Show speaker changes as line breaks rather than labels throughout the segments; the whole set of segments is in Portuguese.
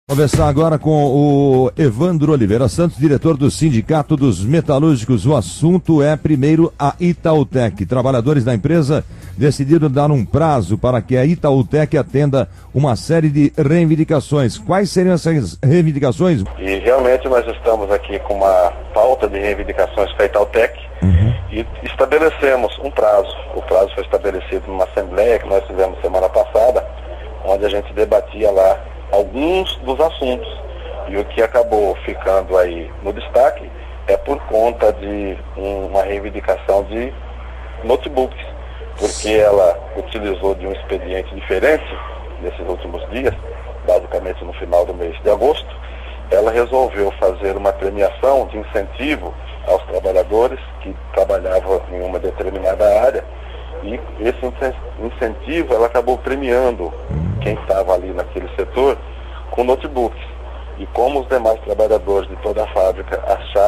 Conversar agora com o Evandro Oliveira Santos, diretor do Sindicato dos Metalúrgicos. O assunto é, primeiro, a Itautec. Trabalhadores da empresa decidiram dar um prazo para que a Itautec atenda uma série de reivindicações. Quais seriam essas reivindicações?
E realmente nós estamos aqui com uma pauta de reivindicações para a Itautec e estabelecemos um prazo. O prazo foi estabelecido numa assembleia que nós fizemos semana passada, onde a gente debatia lá alguns dos assuntos, e o que acabou ficando aí no destaque é por conta de uma reivindicação de notebooks, porque ela utilizou de um expediente diferente nesses últimos dias, basicamente no final do mês de agosto. Ela resolveu fazer uma premiação de incentivo aos trabalhadores que trabalhavam em uma determinada área, e esse incentivo ela acabou premiando quem estava ali naquele setor com notebooks. E como os demais trabalhadores de toda a fábrica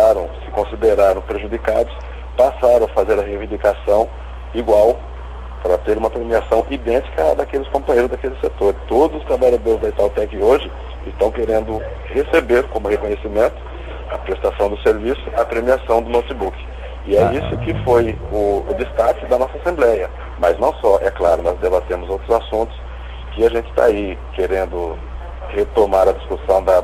se consideraram prejudicados, passaram a fazer a reivindicação igual, para ter uma premiação idêntica à daqueles companheiros daquele setor. Todos os trabalhadores da Itautec hoje estão querendo receber como reconhecimento a prestação do serviço, a premiação do notebook. E é isso que foi o destaque da nossa Assembleia. Mas não só, é claro, nós debatemos outros assuntos que a gente está aí querendo retomar a discussão da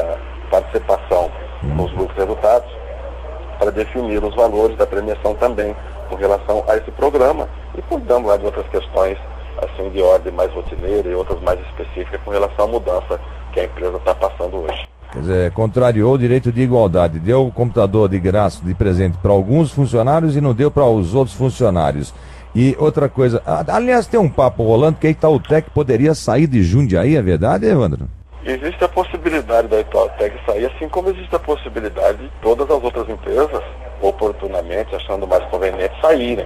participação nos lucros resultados para definir os valores da premiação também com relação a esse programa e cuidando lá de outras questões assim de ordem mais rotineira e outras mais específicas com relação à mudança que a empresa está passando hoje.
Quer dizer, contrariou o direito de igualdade, deu o computador de graça, de presente para alguns funcionários e não deu para os outros funcionários. E outra coisa, aliás, tem um papo rolando que a Itautec poderia sair de Jundiaí, é verdade, Evandro?
Existe a possibilidade da Itautec sair, assim como existe a possibilidade de todas as outras empresas, oportunamente, achando mais conveniente, saírem.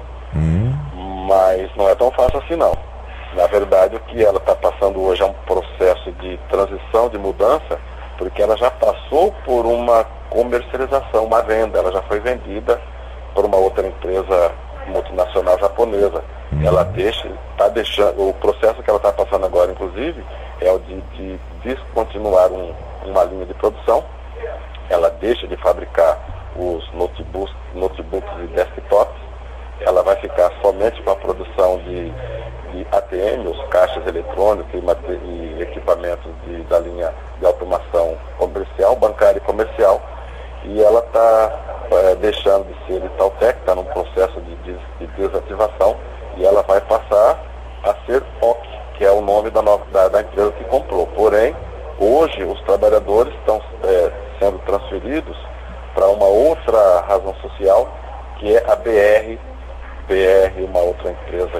Mas não é tão fácil assim não. Na verdade, o que ela está passando hoje é um processo de transição, de mudança, porque ela já passou por uma comercialização, uma venda, ela já foi vendida por uma outra empresa multinacional japonesa. Ela está deixando, o processo que ela está passando agora, inclusive, é o de descontinuar uma linha de produção. Ela deixa de fabricar os notebooks e desktops. Ela vai ficar somente com a produção de ATM, os caixas eletrônicos e equipamentos da linha de automação comercial, bancária e comercial. E ela está deixando de ser Itautec, está num processo de desativação, e ela vai passar a ser OC, que é o nome da empresa que comprou. Porém, hoje os trabalhadores estão sendo transferidos para uma outra razão social, que é a BR, uma outra empresa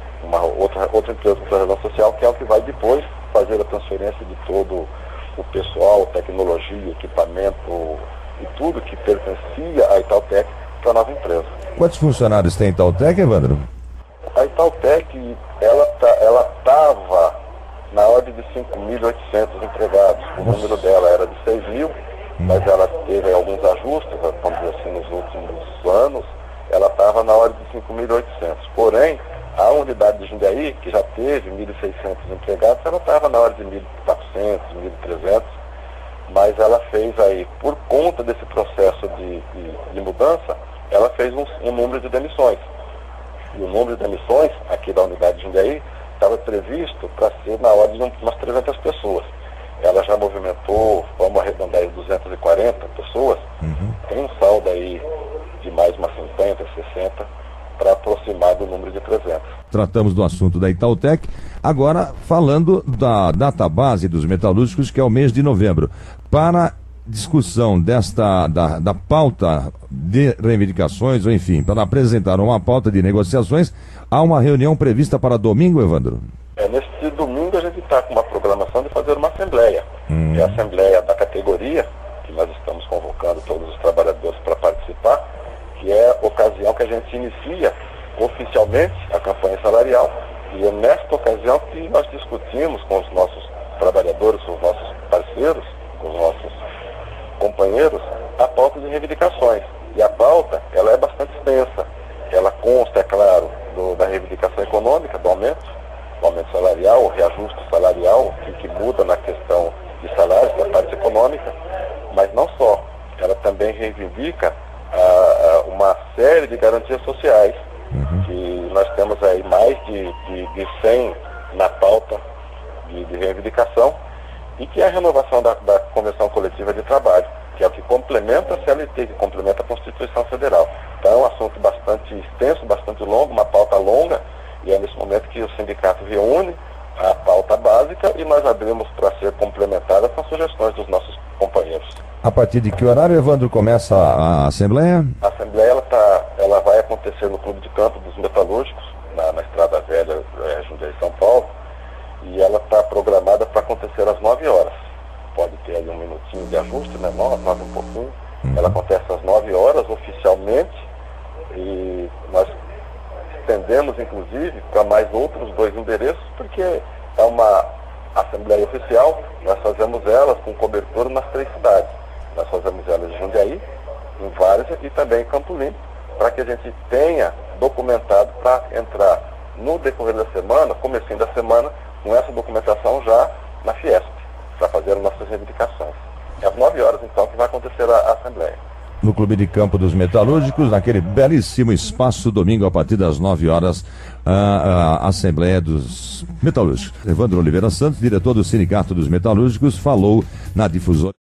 outra empresa com razão social, que é o que vai depois fazer a transferência de todo o pessoal, tecnologia, equipamento e tudo que pertencia à Itautec para a nova empresa.
Quantos funcionários tem a Itautec, Evandro?
A Itautec, ela estava na ordem de 5.800 empregados. O número dela era de 6.000, mas ela teve alguns ajustes, vamos dizer assim, nos últimos anos. Ela estava na ordem de 5.800. Porém, a unidade de Jundiaí, que já teve 1.600 empregados, ela estava na ordem de 1.400, 1.300, mas ela fez aí, por conta desse processo de mudança, ela fez um número de demissões. E o número de demissões aqui da unidade de Jundiaí estava previsto para ser na ordem de umas 300 pessoas. Ela já movimentou, vamos arredondar aí, 240 pessoas. Tem um saldo aí de mais umas 50, 60, para aproximar do número de 300.
Tratamos do assunto da Itautec, agora falando da database dos metalúrgicos, que é o mês de novembro. Para discussão da pauta de reivindicações, ou enfim, para apresentar uma pauta de negociações, há uma reunião prevista para domingo, Evandro?
Neste domingo a gente está com uma programação de fazer uma assembleia. É a assembleia da categoria, que nós estamos convocando todos os trabalhadores para participar, que é a ocasião que a gente inicia oficialmente a campanha salarial, e é nesta ocasião que nós discutimos com os nossos trabalhadores, com os nossos parceiros, com os nossos companheiros, a pauta de reivindicações. E a pauta, ela é bastante extensa. Ela consta, é claro, da reivindicação econômica, do aumento salarial, o reajuste salarial, que muda na questão de salários, econômica, mas não só. Ela também reivindica uma série de garantias sociais, que nós temos aí mais de 100 na pauta de reivindicação, e que é a renovação da Convenção Coletiva de Trabalho, que é o que complementa a CLT, que complementa a Constituição Federal. Então é um assunto bastante extenso, bastante longo, uma pauta longa, e é nesse momento que o sindicato reúne a pauta básica e nós abrimos para ser complementada com sugestões dos nossos companheiros.
A partir de que horário, Evandro, começa a Assembleia?
A Assembleia ela vai acontecer no Clube de Campo dos Metalúrgicos, na Estrada Velha, Jundiaí, São Paulo, e ela está programada para acontecer às 9 horas. Pode ter aí um minutinho de ajuste, né? 9 um pouquinho. Ela acontece às 9 horas oficialmente, e nós estendemos inclusive para mais outros 2 endereços, porque é uma Assembleia oficial. Nós fazemos elas com cobertura nas 3 cidades. Nós fazemos elas em Jundiaí, em Várzea e também em Campo Limpo, para que a gente tenha documentado para entrar no decorrer da semana, comecinho da semana, com essa documentação já na Fiesp, para fazer as nossas reivindicações. É às 9 horas, então, que vai acontecer a Assembleia.
No Clube de Campo dos Metalúrgicos, naquele belíssimo espaço, domingo, a partir das 9 horas, a Assembleia dos Metalúrgicos. Evandro Oliveira Santos, diretor do Sindicato dos Metalúrgicos, falou na difusora.